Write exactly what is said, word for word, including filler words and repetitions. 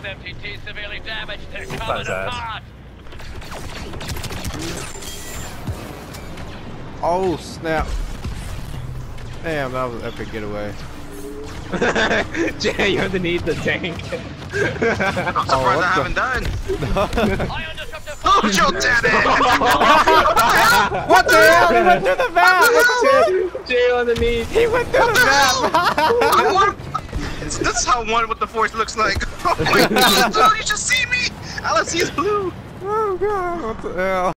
M T T severely damaged. They're coming Buzz ass. apart. Oh snap! Damn, that was an epic getaway. Jay, you're underneath the tank. I'm surprised Oh, I haven't done. Ion disruptor Oh, Joe Daddy! What the hell? He went through the map! Jay, Jay underneath. He went through the map! I want. That's how one with the force looks like. Oh my god, dude, you should see me! All I see is blue. Oh god, what the hell?